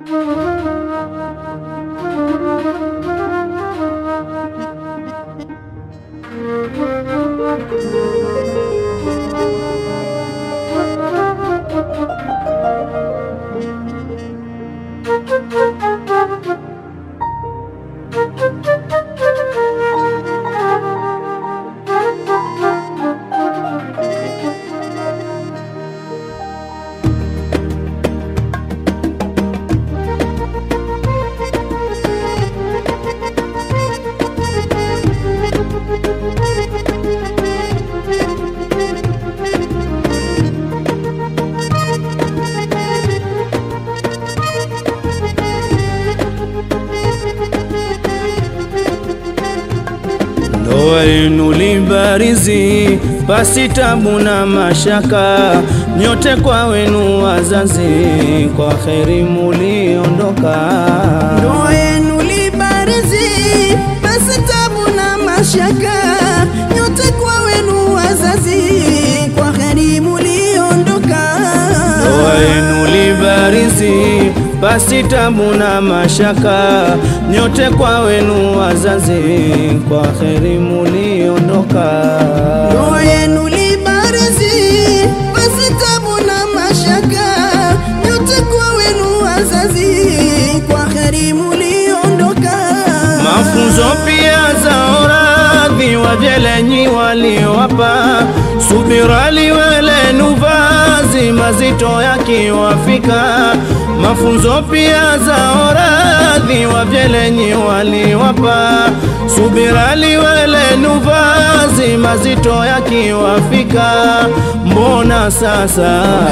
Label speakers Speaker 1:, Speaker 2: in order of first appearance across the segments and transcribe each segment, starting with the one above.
Speaker 1: Ndoa yenu libarizi, pasi tabu na mashaka, nyote kwa wenu wazazi, kwa kheri muliondoka.
Speaker 2: Ndoa yenu libarizi, pasi tabu na mashaka, nyote kwa wenu wazazi, kwa kheri muliondoka.
Speaker 1: Ndoa yenu libarizi, pasi tabu na mashaka, nyote kwa wenu wazazi, kwa kheri muliondoka.
Speaker 2: Ndoa yenu libarizi, pasi tabu na mashaka, nyote kwa wenu wazazi, kwa kheri muliondoka.
Speaker 1: Mafunzo pia za oradhi wajelenyi waliowapa, subira liwelenu vazi mazito yakiwafika. Mafunzo pia za oradhi wajelenyi waliowapa, subira liwelenu vazi mazito yakiwafika. Mbona sasa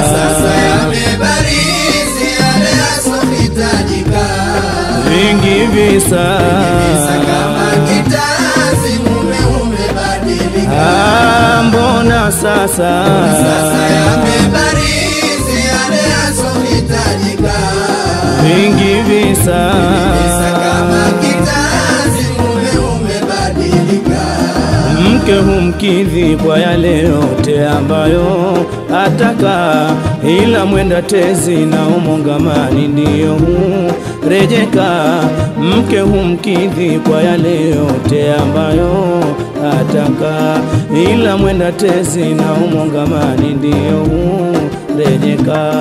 Speaker 2: yamebarizi yale yasohitajika,
Speaker 1: vingi visa
Speaker 2: kama kitazi mume umebadilika.
Speaker 1: Mbona sasa
Speaker 2: yamebarizi yale yasohitajika,
Speaker 1: vingi visa
Speaker 2: kama kitazi mume umebadilika.
Speaker 1: mke humkidhi kwa yale yote ambayo ataka, ila mwenda tezi na umongamani ndiyo hurejeka. Mke humkidhi kwa yale yote ambayo ataka, ila mwenda tezi na umongamani ndiyo hurejeka.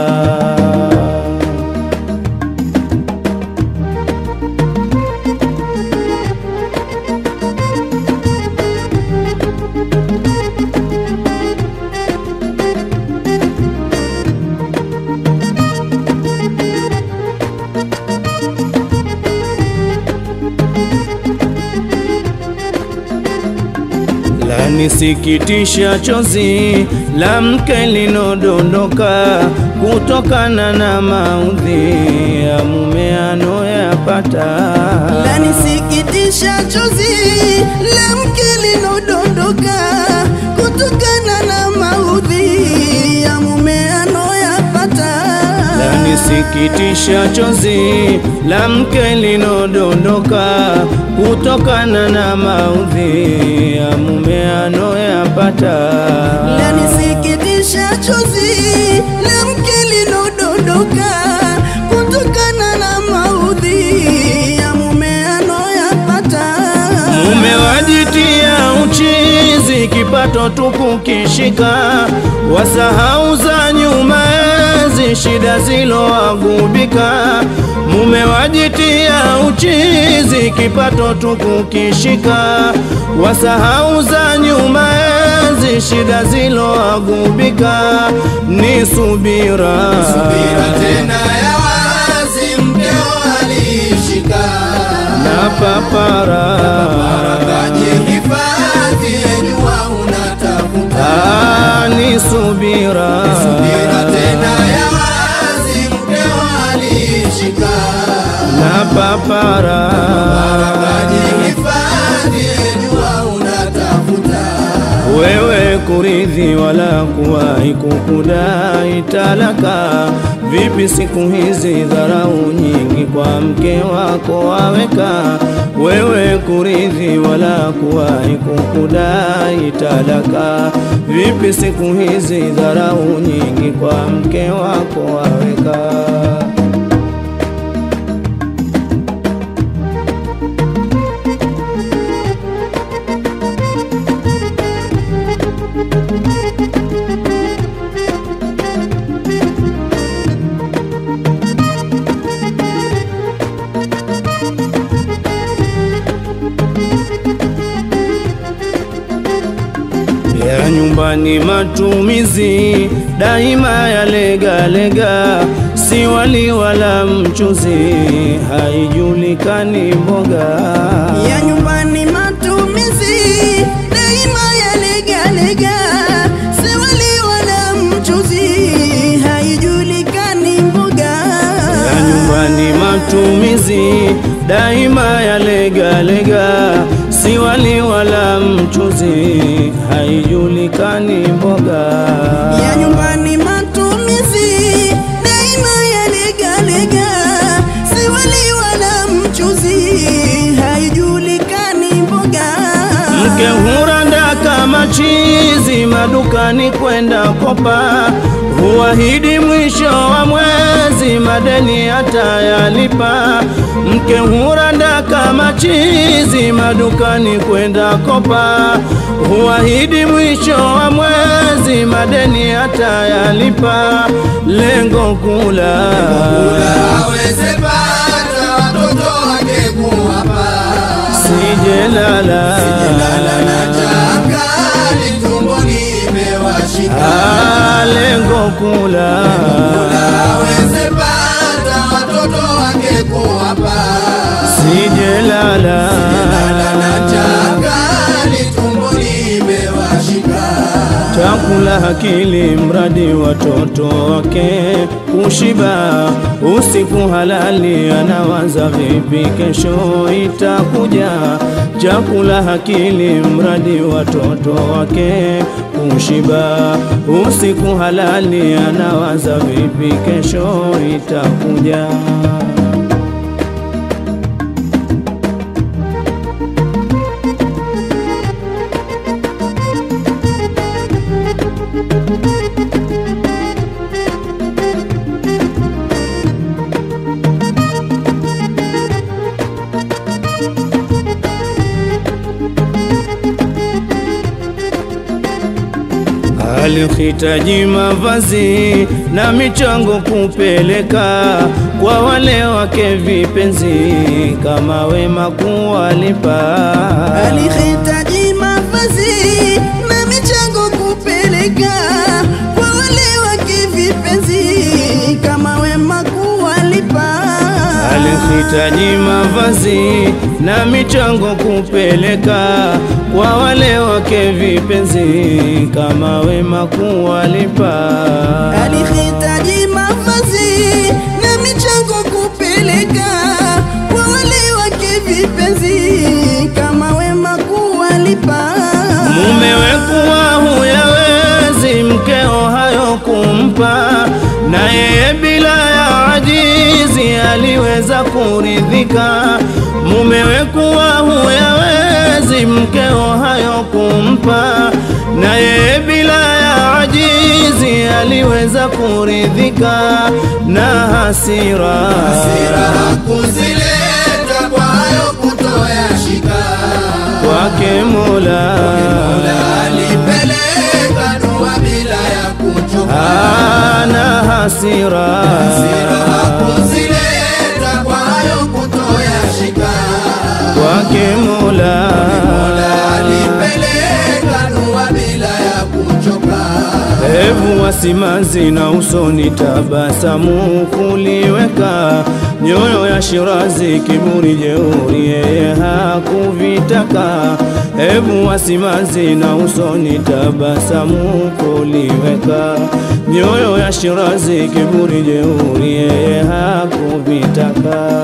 Speaker 1: Lanisikitisha chozi la mke linodondoka, kutokana na maudhi ya mume anoyapata.
Speaker 2: Lanisikitisha chozi la mke linodondoka, kutokana na maudhi ya mume anoyapata.
Speaker 1: Lanisikitisha chozi la mke linodondoka, kutokana na maudhi ya mume anoyapata.
Speaker 2: Lanisikitisha chozi la mke linodondoka, kutokana na maudhi ya mume anoyapata.
Speaker 1: Mume wajitia uchizi, kipato tupu kishika, wasahau za nyuma enzi, shida zilowagubika. Mume wajitia uchizi, kipato tupu kishika, wasahau za nyuma enzi, shida zilowagubika. Ni subira
Speaker 2: tena ya wazi mkeo alishika,
Speaker 1: na papara
Speaker 2: kajihifadhi, jua unatafuta.
Speaker 1: Ni subira
Speaker 2: tena ya wazi mkeo alishika,
Speaker 1: na papara
Speaker 2: kajihifadhi, jua unatafuta.
Speaker 1: wewe kuridhi wala kuwahi kukudai talaka. Vipi siku hizi dharau nyingi kwa mke wako waweka, wewe kuridhi wala kuwahi kukudai talaka. Vipi siku hizi dharau nyingi kwa mke wako waweka. nyumbani matumizi daima ya lega lega, si wali wala mchuzi, haijulikani mboga.
Speaker 3: Ya nyumbani matumizi daima ya lega lega, si wali wala mchuzi, haijulikani mboga.
Speaker 1: Ya nyumbani matumizi daima ya lega lega, si wali wala mchuzi, haijulikani mboga.
Speaker 3: Ya nyumbani matumizi daima ya lega lega, si wali wala mchuzi, haijulikani mboga.
Speaker 1: Mke huranda kama chizi madukani kwenda kopa, huahidi mwisho wa mwezi madeni atayalipa. Mke huranda kama chizi madukani kwenda kopa, huahidi mwisho wa mwezi madeni atayalipa. Lengo kula
Speaker 2: aweze pata watoto wake kuwapa,
Speaker 1: sijelala
Speaker 2: na janga tumboni imewashika.
Speaker 1: Lengo kula
Speaker 2: aweze pata watoto wake kuwapa,
Speaker 1: sijelala
Speaker 2: na janga tumboni imewashika.
Speaker 1: chakula hakili mradi watoto wake kushiba. Usiku halali anawaza vipi kesho itakuja. Chakula hakili mradi watoto wake kushiba. Usiku halali anawaza vipi kesho itakuja. Alihitaji mavazi na michango kupeleka kwa wale wake vipenzi, kama wema kuwalipa.
Speaker 3: Alihitaji mavazi na michango kupeleka kwa wale wake vipenzi, kama wema kuwalipa.
Speaker 1: Alihitaji mavazi na michango kupeleka kwa wale wake vipenzi, kama wema kuwalipa.
Speaker 3: Alihitaji mavazi na michango kupeleka kwa wale wake vipenzi, kama wema kuwalipa.
Speaker 1: Mumewe kuwa huyawezi mkeo hayo kumpa, na yeye bila ya ajizi aliweza kuridhika. Mumewe kuwa huyawezi mkeo hayo kumpa, na yeye bila ya ajizi aliweza kuridhika. Na hasira
Speaker 2: kuzileta kwa hayo kutoyashika,
Speaker 1: kwake Mola
Speaker 2: alipeleka dua bila ya kuchoka.
Speaker 1: na hasira
Speaker 2: kuzileta kwa hayo kutoyashika,
Speaker 1: kwake Mola
Speaker 2: alipeleka dua bila ya kuchoka.
Speaker 1: hebu wasimanzi na usoni tabasamu kuliweka. Nyoyo ya Shirazi kiburi jeuri yeye hakuvitaka. Hebu wasimanzi na usoni tabasamu kuliweka. Nyoyo ya Shirazi kiburi jeuri yeye hakuvitaka.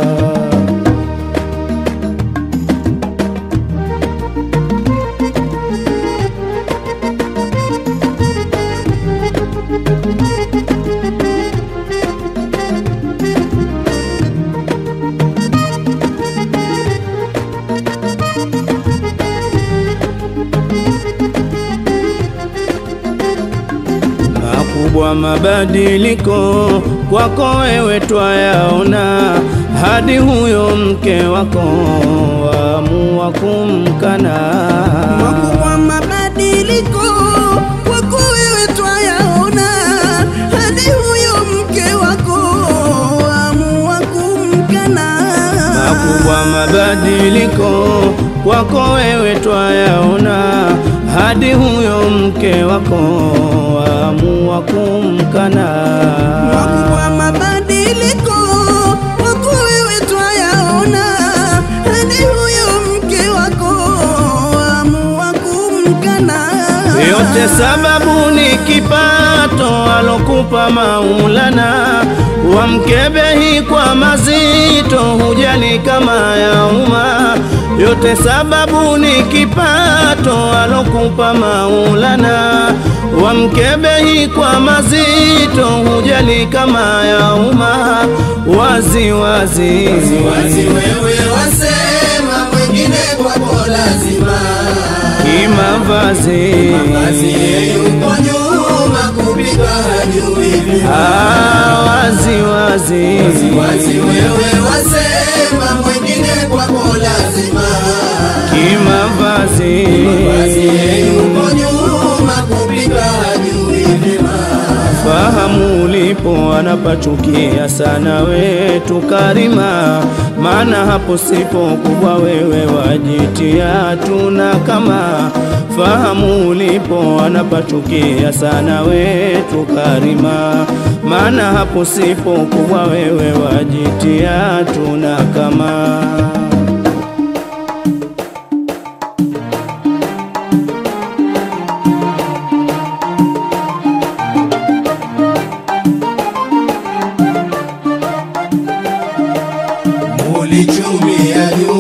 Speaker 1: Makubwa mabadiliko kwako wewe twayaona, hadi huyo mke wako waamua kumkana.
Speaker 3: Makubwa mabadiliko kwako wewe twayaona, hadi huyo mke wako waamua kumkana.
Speaker 1: Makubwa mabadiliko kwako wewe twayaona, hadi huyo mke wako amua kumkana.
Speaker 3: Makubwa mabadiliko wako wewe twayaona, hadi huyo mke wako amua kumkana.
Speaker 1: Yote sababu ni kipato alokupa Maulana, wamkebehi kwa mazito hujali kama ya umma. Yote sababu ni kipato alokupa Maulana, wamkebehi kwa mazito hujali kama ya umma. Wazi wazi
Speaker 2: wewe wasema mwingine kwako lazima,
Speaker 1: kimavazi
Speaker 2: yuko nyuma kupika hajui vima.
Speaker 1: Wazi
Speaker 2: wewe wasema mwingine kwako lazima,
Speaker 1: kimavazi
Speaker 2: yuko nyuma kupika hajui vima.
Speaker 1: fahamu ulipo anapachukia sana wetu Karima, maana hapo sipo kubwa wewe wajitia tuna kama. Fahamu ulipo anapachukia sana wetu Karima, maana hapo sipo kubwa wewe wajitia tuna kama.
Speaker 2: Ulichumia